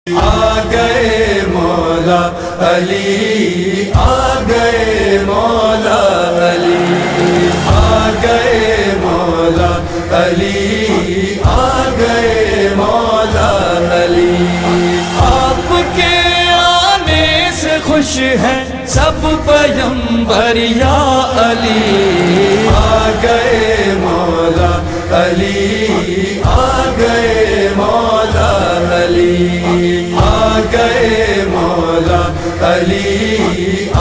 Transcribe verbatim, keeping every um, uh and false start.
आ गए मौला अली, आ गए मौला अली, आ गए मौला अली, आ गए मौला अली। आपके आने से खुश है सब पैगंबर या अली। आ गए मौला अली, आ गए मौला अली, आ गए मौला अली,